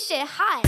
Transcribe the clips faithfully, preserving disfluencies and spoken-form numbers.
shit hot.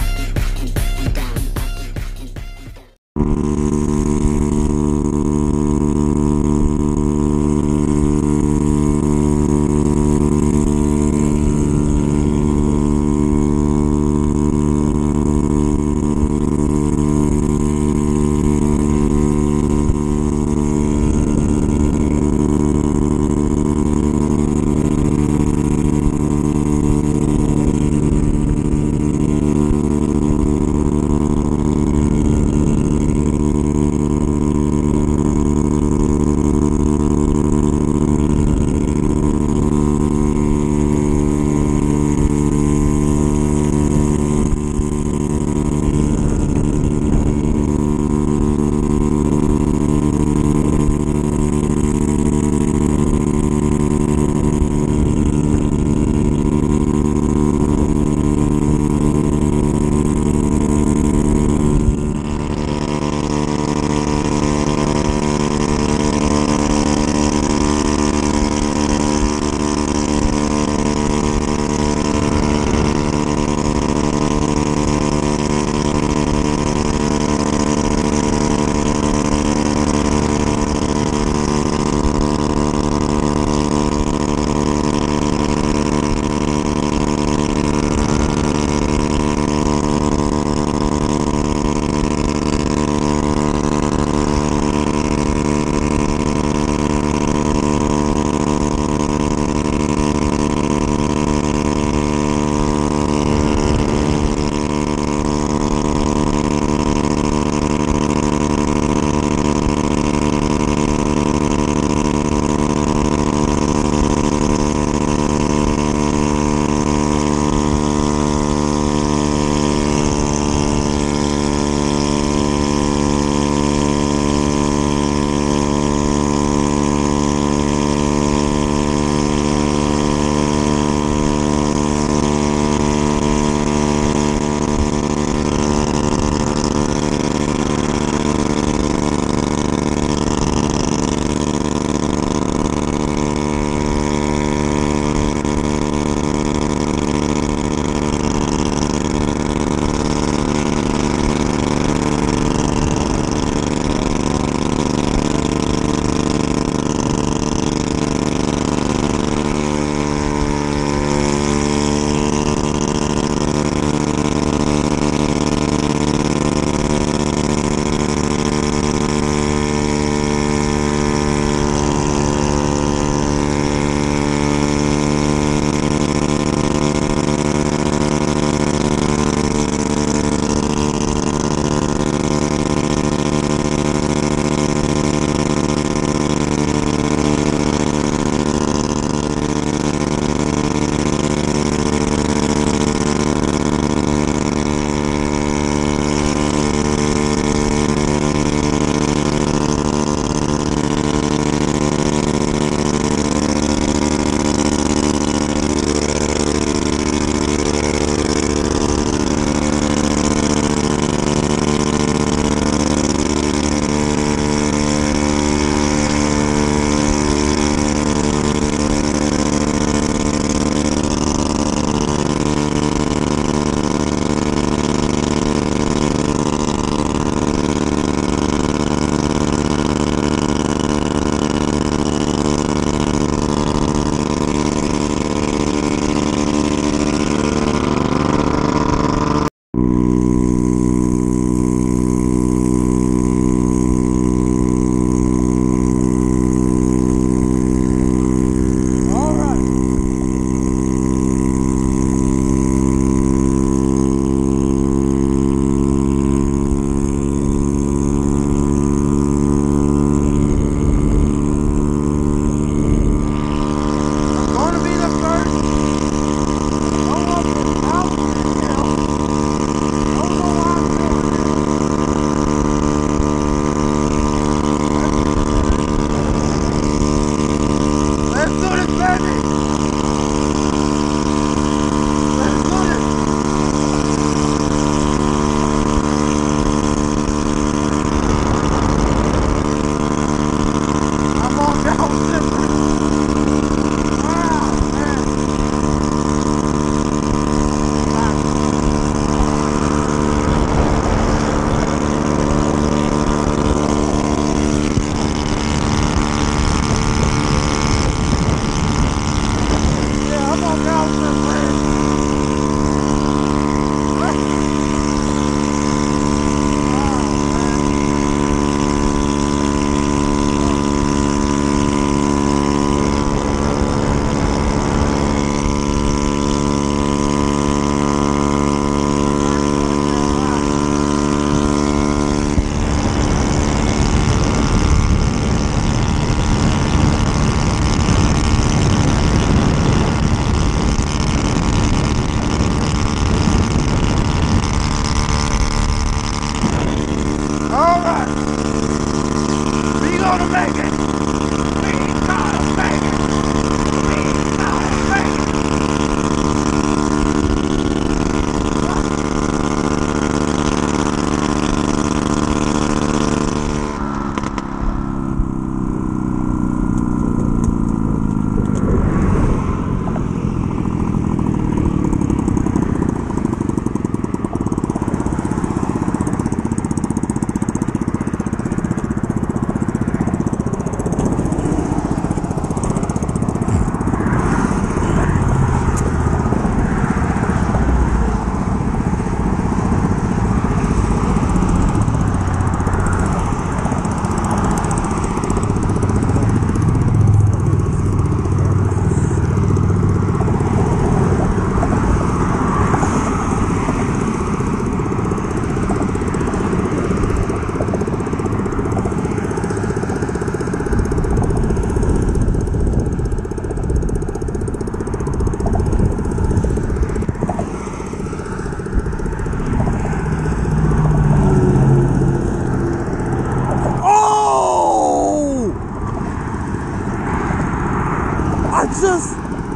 just...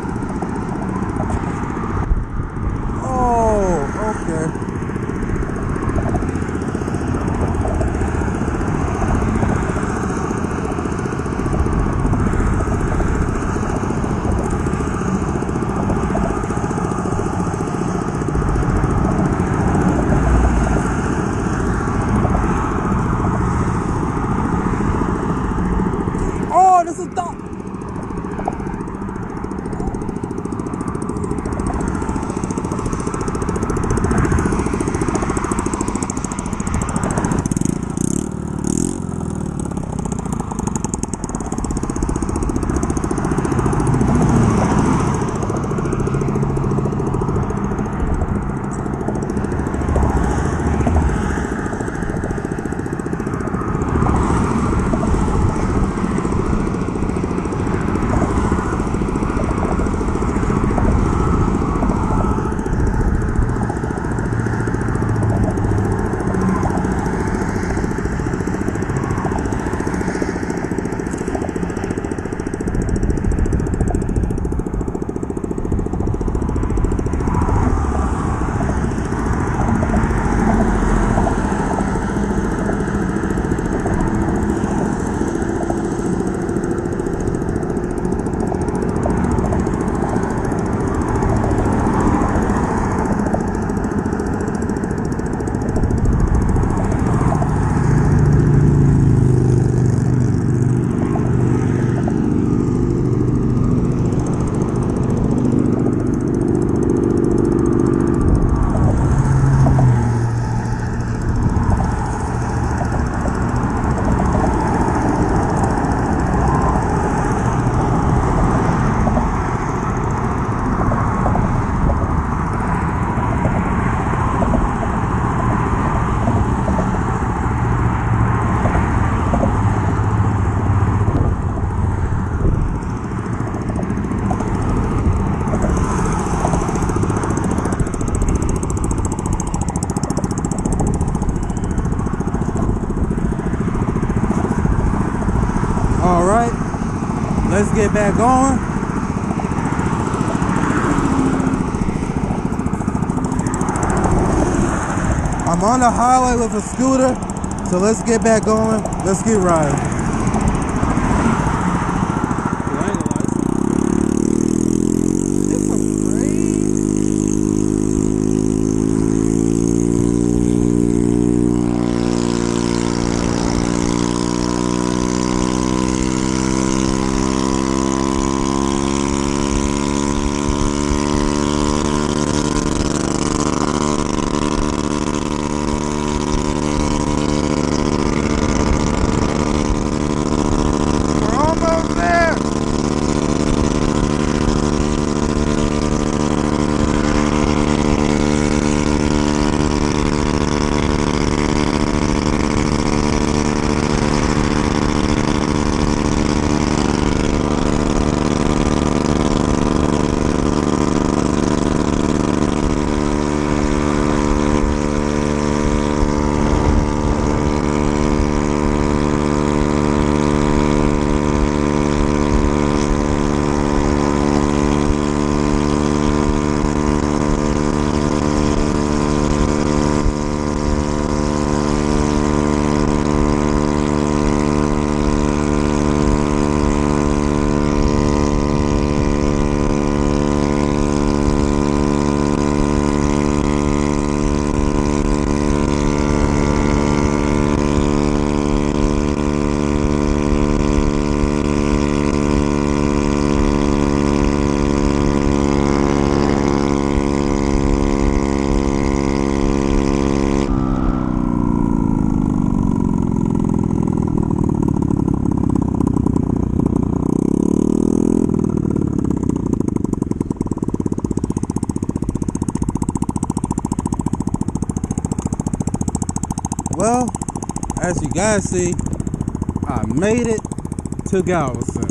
Oh, okay. Oh, this is dumb. All right, let's get back on. I'm on the highway with a scooter, so let's get back going. Let's get riding. Well, as you guys see, I made it to Galveston.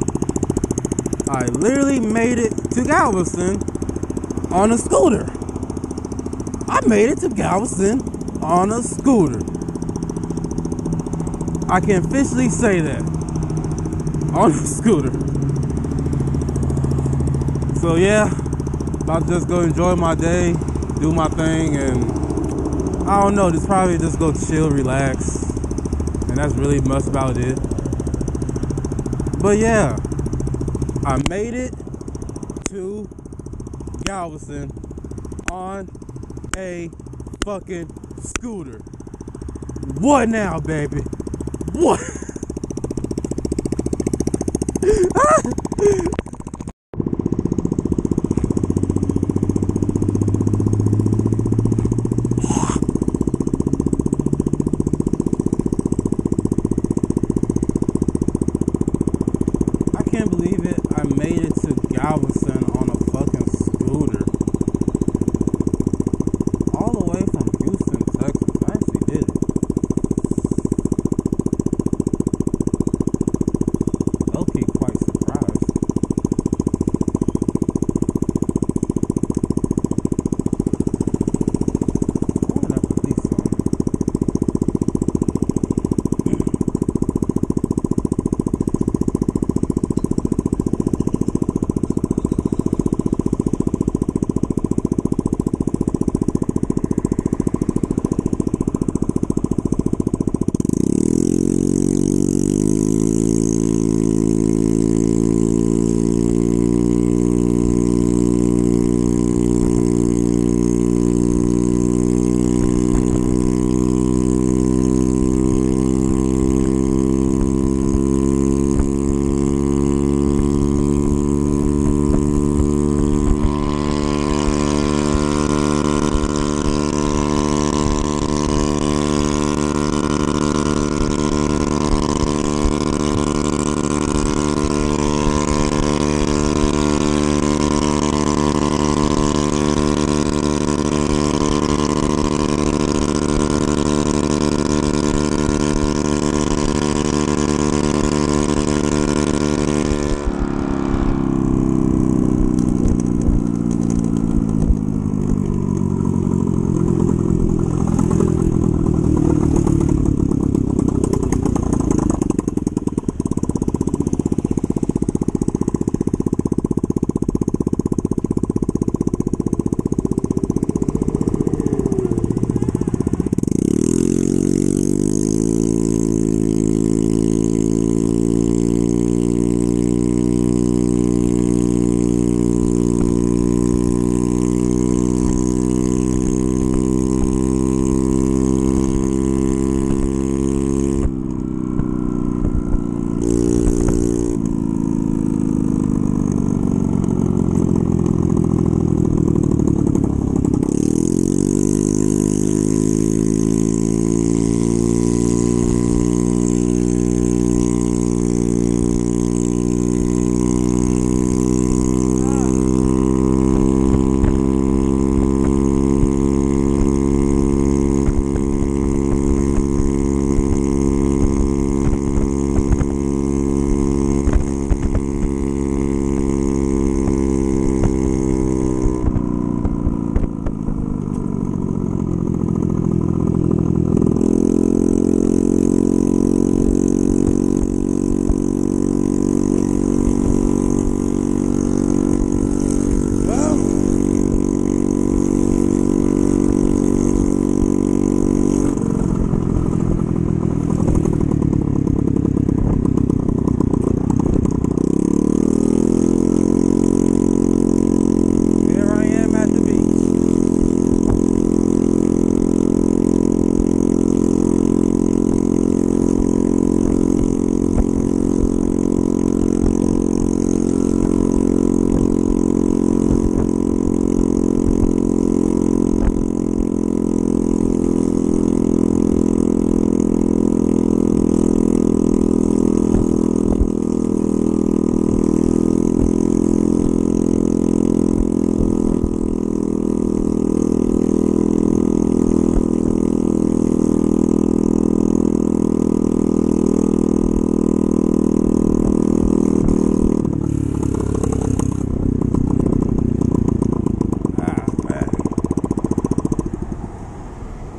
I literally made it to Galveston on a scooter. I made it to Galveston on a scooter. I can officially say that. On a scooter. So yeah, about to just go enjoy my day, do my thing, and I don't know, just probably just go chill, relax. And that's really much about it. But yeah, I made it to Galveston on a fucking scooter. What now, baby? What? I can't believe it. I made it to Galveston on a fucking scooter. All the way from Houston, Texas. I actually did it.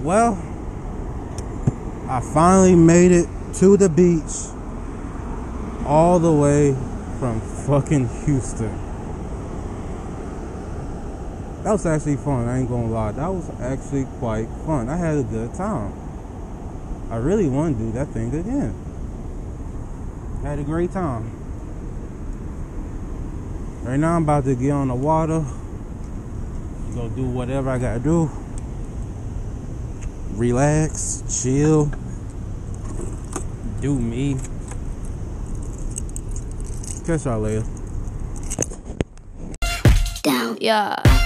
Well, I finally made it to the beach all the way from fucking Houston. That was actually fun, I ain't gonna lie. That was actually quite fun. I had a good time. I really want to do that thing again. I had a great time. Right now I'm about to get on the water. Go do whatever I gotta do. Relax, chill, do me. Catch y'all later. Down. Yeah.